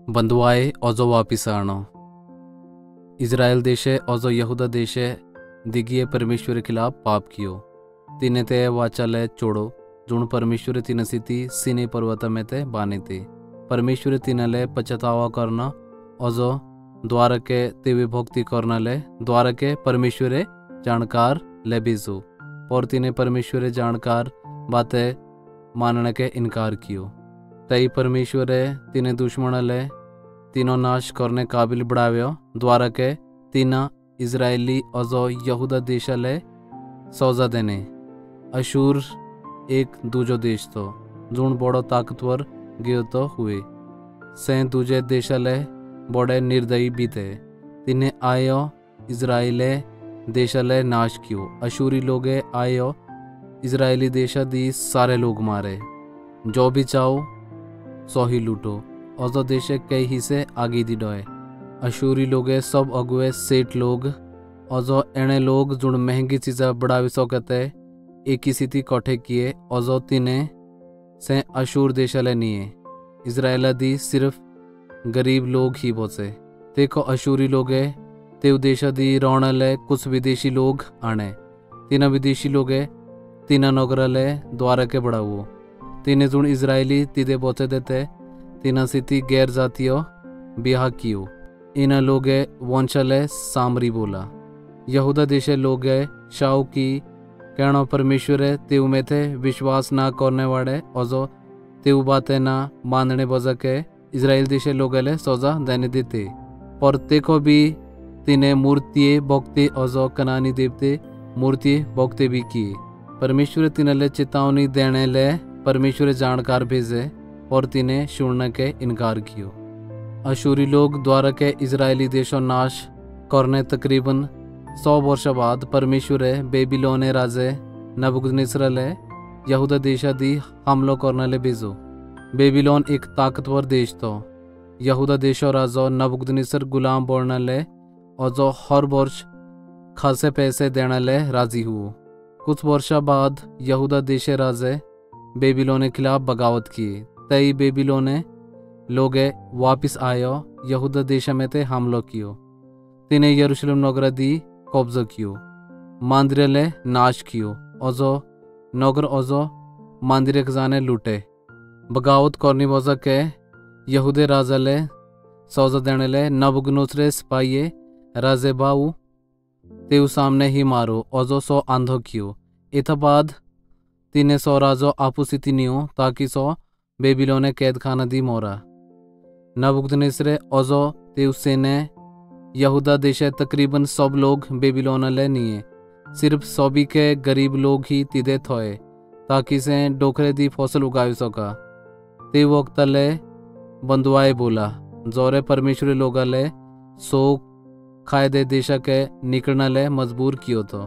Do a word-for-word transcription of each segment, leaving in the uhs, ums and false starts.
बंधुआए ओजो वापिस आणो। इस्राएल देशे ओजो यहूदा देशे दिगिये परमेश्वर के खिलाफ पाप कियो। तिने ते वाचाले चोड़ो जुण परमेश्वर तिने सिती सीने पर्वत में ते बाने थे। परमेश्वर तिनले पछतावा करना ओजो द्वार के ते विभक्ति करना ले द्वार के परमेश्वर जानकार ले बीजो और तिने परमेश्वर जानकार बातें मानने के इनकार कियो। तई परमेश्वर तिने दुश्मन ले तीनों नाश करने काबिल बढ़ाव्यो द्वारा के तीना इजरायली ओजो यहूदा देश ले सौजा देने। अशूर एक दूजो देश तो जुण बड़ो ताकतवर गयो तो हुए से दूजे देश ले बड़े निर्दयी भी थे। तिने आयो इजराइले देश ले नाश कियो। अशूरी लोगे आयो इजरायली देश दी सारे लोग मारे। जो भी चाहो सो ही लूटो। ओजो देश कई हिस्से आगे दी डोए। अशूरी लोगे सब अगुए सेठ लोग ओजो एने लोग जुण महंगी चीज़ा बढ़ावी सकते एक ही स्थिति कठे किए। ओजो तिने से अशूर देश ले निये इजराइल दी सिर्फ गरीब लोग ही बचे। देखो अशूरी लोगे तेव देश दी रोण ले कुछ विदेशी लोग आने। तीना विदेशी लोगे तीना नगर ले द्वारा के बढ़ावो। तीने जुण इजरायली तीदे बचे देते तीना सिति गैर जातियों ब्याह कियो। इना लोगे वंशले सामरी बोला। यहूदा देशे लोगे शाऊ की कहना परमेश्वर तेव में थे विश्वास ना करने वाले ओजो तेव बातें ना मानने बजा के इजराइल देशे लोगले सजा देने देते। पर तेको भी तिने मूर्ति भक्ति ओजो कनानी देवते मूर्ति भक्ति भी की। परमेश्वर तिनले चेतावनी देने ले परमेश्वर जानकार भेजे और तिने सुनने के इनकार कियो। अशूरी लोग द्वारा के इजरायली देशों नाश करने तकरीबन सौ वर्ष बाद परमेश्वर बेबीलोने राजे नबूकदनेस्सर ले यहूदा देश दी हमलो करने ले भेजो। बेबीलोन एक ताकतवर देश तो यहूदा देशों राजो नबूकदनेस्सर गुलाम बोलने ले और जो हर वर्ष खासे पैसे देने ले राजी हुए। कुछ वर्ष बाद यहूदा देश राजे बेबीलोने खिलाफ बगावत किए। तई बेबीलोने लोगे वापिस आयो यहूदा देश में ते हमलो कियो। तिने यरूशलेम नगर दी कब्जा कियो। मंदिर ले नाश कियो। ओजो नगर ओजो मंदिर खजाने लूटे। बगावत करनी वजह के यहूदे राजा ले सौजा देने ले नबूकदनेस्सर सिपाही राजे बाऊ तेव सामने ही मारो ओजो सो आंधो कियो। इता बाद तीने सौ राजो आपू सिति नियो ताकि सो बेबीलोने कैद खाना दी मोरा। नबूकदनेस्सर ओजो तेव सेने यहूदा देशे तकरीबन सब लोग बेबीलोन ले निये। सिर्फ सभी के गरीब लोग ही तिदे थोए ताकि से डोकरे दी फसल उगावी सका। ते वक्त ले बंधुआए बोला जोरे परमेश्वर लोगा ले सो खायदे देशा के निकलना ले मजबूर कियो तो।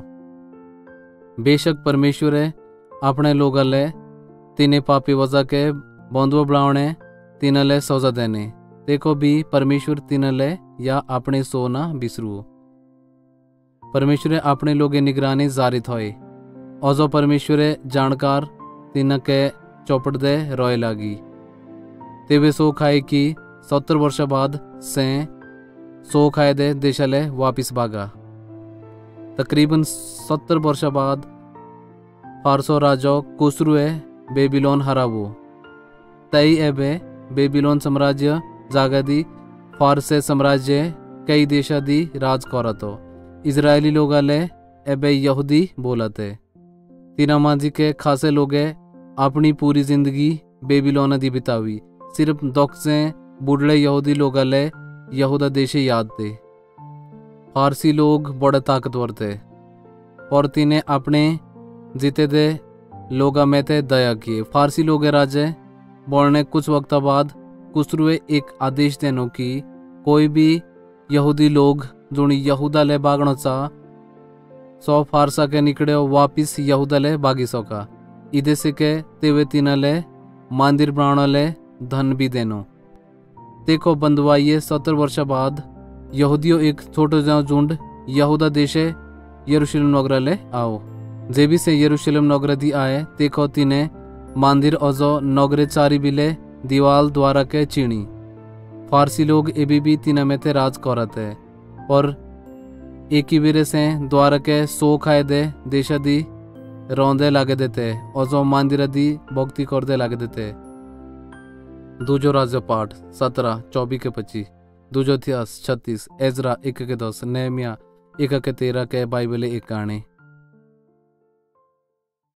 बेशक परमेश्वर अपने लोगा ले तीने पापी वजह के बंधुआ बढ़ाने तीन ले सौजा देने। देखो भी परमेश्वर तीन ले या अपने सोना बिसरू। परमेश्वर अपने लोगे निगरानी जारी थोए। ओजो परमेश्वर जानकार तीन के चौपट दे रोए लागी। तेवे सो खाए की सत्तर वर्ष बाद से सो खाए दे देशले वापिस भागा। तकरीबन सत्तर वर्ष बाद फारसो राजो कुसरुए बेबीलोन हरावो। तई एबे बेबीलोन साम्राज्य जागा दी फारसे साम्राज्य कई देशा दी राज करतो। इजरायली लोगा ले एबे यहूदी बोलते। तीना मांझी के खासे लोगे अपनी पूरी जिंदगी बेबीलोन दी बितावी। सिर्फ दुख से बुढ़ले यहूदी लोगा ले यहूदा देशे याद थे। फारसी लोग बड़े ताकतवर थे और तीने अपने जीते दे लोगा में थे दया किए। फारसी लोग राजे बोलने कुछ वक्त बाद कुसरुए एक आदेश देनो कि कोई भी यहूदी लोग जुण यहूदा ले भागनो चा सौ फारसा के निकले वापिस यहूदा ले भागी सका। इधे से के तेवे तीना ले मंदिर बनाने ले धन भी देनो। देखो बंधुआइये सत्तर वर्ष बाद यहूदियों एक छोटो जाओ झुंड यहूदा देशे यरूशलेम नगर ले आओ। जेबी से यरूशलेम नगर दी आए देखो तीने मंदिर ओजो नगरे चारी बिले दीवाल द्वारा के चीणी। फारसी लोग एबी भी तीन में थे राज करते और एक ही वीरे से द्वार के सो खाए दे देशा दी रौंदे लागे देते और जो मंदिर दी भक्ति कर दे लागे देते। दूजो राज्य पाठ सत्रह चौबीस के पच्चीस, दूजो इतिहास छत्तीस, एजरा एक के दस, नेहमिया एक के तेरह के बाइबल एक कहानी।